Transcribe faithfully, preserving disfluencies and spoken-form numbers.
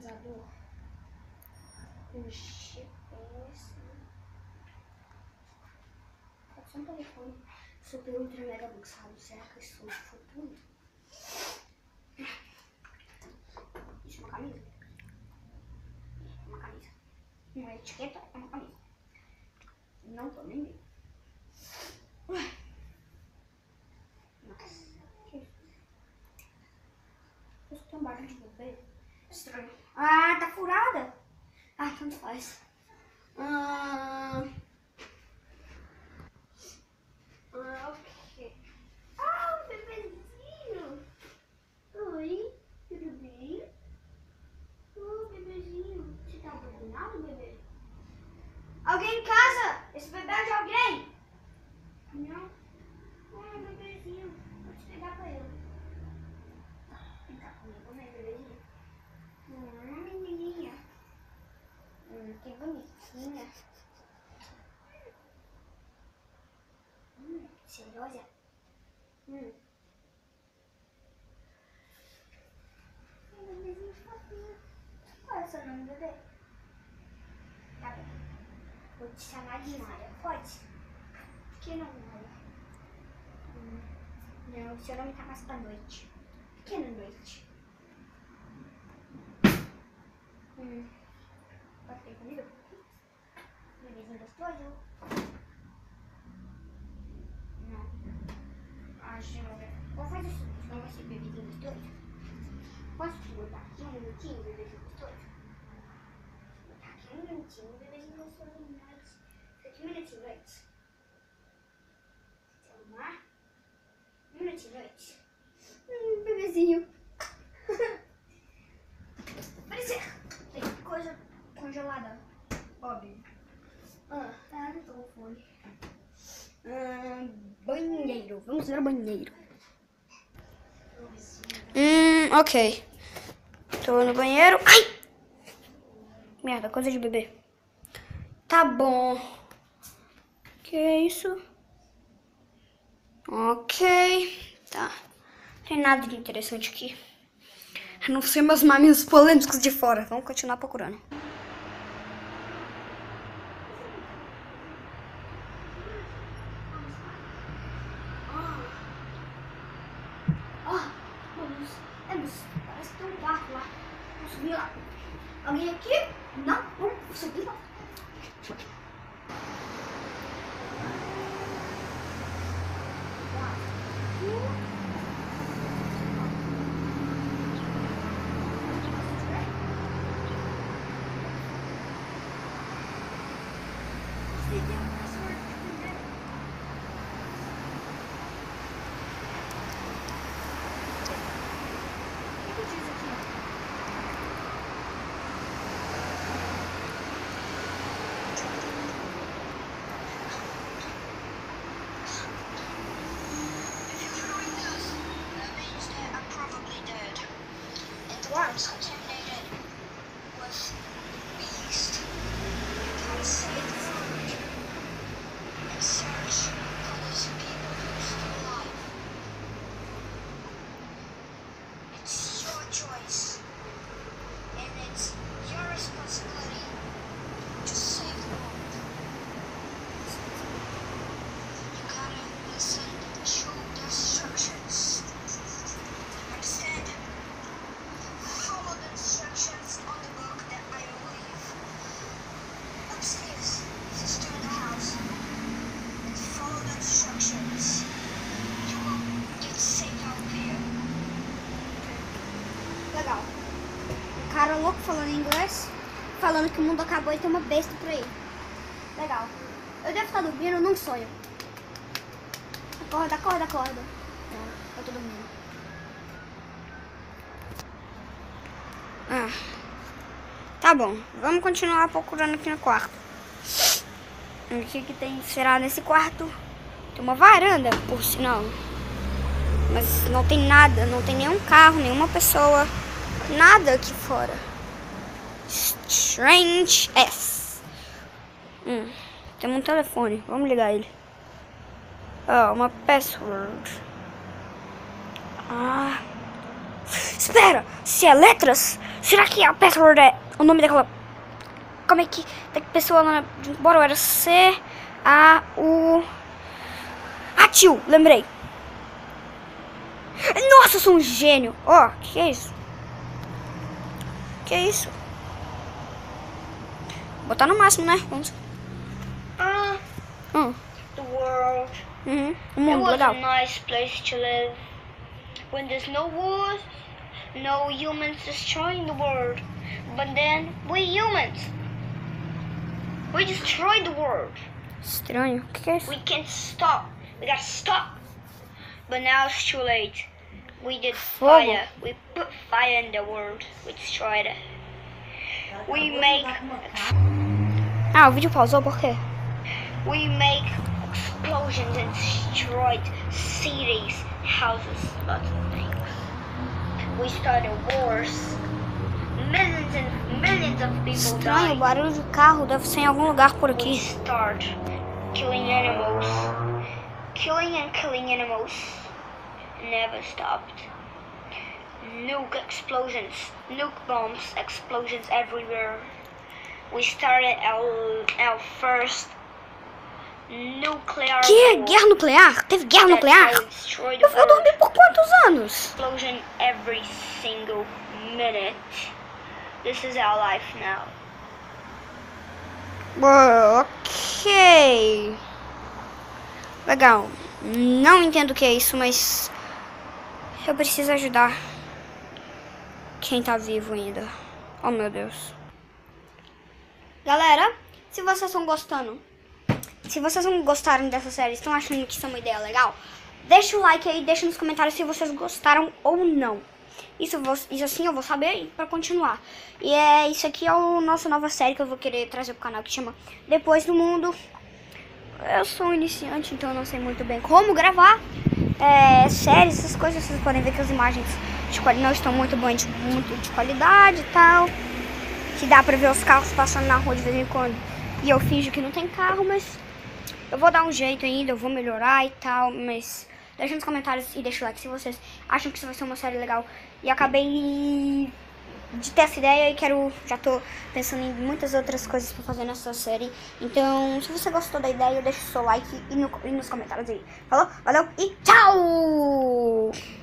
localizador. Um G P S. Pode ser um telefone super ultra mega buxado. Será que isso foi tudo? Isso é uma camisa? É uma camisa. Uma etiqueta é uma camisa. Não tô nem vendo. Ué. Nossa. Que isso? Eu escutei um barulho de bebê. Estranho. Ah, tá furada? Ah, tanto faz. Ah, ah, ok. Ah, o bebezinho. Oi, tudo bem? Oh, bebezinho. Você tá abandonado, bebê? Alguém em casa? Esse bebê é de alguém? Não. Ah, bebezinho. Vou te pegar pra ele. Vem cá comigo, né, bebezinho? Hum, menininha. Hum, que bonitinha. Hum, cheirosa. Hum. Ai, bebezinho fofinho. Qual é o seu nome, bebê? Tá bem. Vou te chamar de Maia. Pode? Por que não, Maia? Hum. Não, o seu nome tá mais pra noite. Por que na noite? Hum. Pode ter comigo? Bebezinho gostoso? Não. Ah, senhora. Vou fazer o seguinte, vamos ser bebezinho gostoso? Posso te botar aqui um minutinho, bebezinho gostoso? Vou botar aqui um minutinho, bebezinho gostoso. Mas... Fica aqui um minutinho antes. Se arrumar. Um minutinho antes. Hum, bebezinho. Parecia. Tem coisa congelada. Óbvio. Ah, tá no telefone. Ah, banheiro. Vamos ver o banheiro. Hum, ok. Tô no banheiro. Ai! Merda, coisa de bebê. Tá bom. Que é isso? Ok. Tá. Não tem nada de interessante aqui. A não ser meus mamilos polêmicos de fora. Vamos continuar procurando. Parece que tem um quarto lá. Vamos subir lá. Alguém aqui? Não? Vamos subir lá. Worms contaminated with beast. You gotta save the world and search for those people who are still alive. It's your choice, and it's your responsibility to save the world. You gotta listen to the instructions. Understand? Follow the instructions on the book that I will leave upstairs. Sister in the house. And follow the instructions. You will get safe out there. Legal. Um cara louco falando inglês, falando que o mundo acabou e tem uma besta por aí. Legal. Eu devo estar dormindo num sonho. Acorda, acorda, acorda. Não, eu tô dormindo. Ah, tá bom, vamos continuar procurando aqui no quarto. O que que tem, será nesse quarto? Tem uma varanda, por sinal. Mas não tem nada, não tem nenhum carro, nenhuma pessoa. Nada aqui fora. Strange S. Hum, tem um telefone, vamos ligar ele. Ah, uma password. Ah, Espera, se é letras, será que a password é o nome daquela... Como é que... Da pessoa... Bora, era C... A... U... Ah, tio, lembrei. Nossa, eu sou um gênio. Ó, oh, que é isso? Que é isso? Vou botar no máximo, né? Vamos... Ah, Hum. the world. Uhum. O It mundo, was legal. a nice place to live. When there's no wars, no humans destroying the world. But then, we humans, we destroyed the world. Estranho. O que, que é isso? We can't stop. We gotta stop. But now it's too late. We did Fogo. fire. We put fire in the world. We destroyed it. We make Ah, o vídeo pausou por quê? we make explosions and destroyed cities, houses, lots of things. We started wars. Millions and millions of people Estranho, o died. barulho de carro deve ser em algum lugar por We aqui. start killing animals. Killing and killing animals never stopped. Nuke explosions, nuke bombs, explosions everywhere. We started our, our first nuclear Que? war Guerra nuclear? Teve guerra that nuclear? will destroy the Eu vou world. dormir por quantos anos? Explosion every single minute. This is our life now. Uh, ok. Legal. Não entendo o que é isso, mas eu preciso ajudar quem tá vivo ainda. Oh, meu Deus. Galera, se vocês estão gostando, se vocês não gostaram dessa série, estão achando que isso é uma ideia legal, deixa o like aí, deixa nos comentários se vocês gostaram ou não. Isso, eu vou, isso assim eu vou saber pra continuar. E é isso aqui é a nossa nova série que eu vou querer trazer pro canal, que chama Depois do Mundo. Eu sou um iniciante, então eu não sei muito bem como gravar é, séries, essas coisas. Vocês podem ver que as imagens de quali- não estão muito boas, de, muito de qualidade e tal. Que dá pra ver os carros passando na rua de vez em quando. E eu finjo que não tem carro, mas eu vou dar um jeito ainda, eu vou melhorar e tal. Mas deixa nos comentários e deixa o like se vocês acham que isso vai ser uma série legal. E acabei de ter essa ideia e quero, já tô pensando em muitas outras coisas pra fazer nessa série. Então, se você gostou da ideia, deixa o seu like e, no, e nos comentários aí. Falou? Valeu e tchau!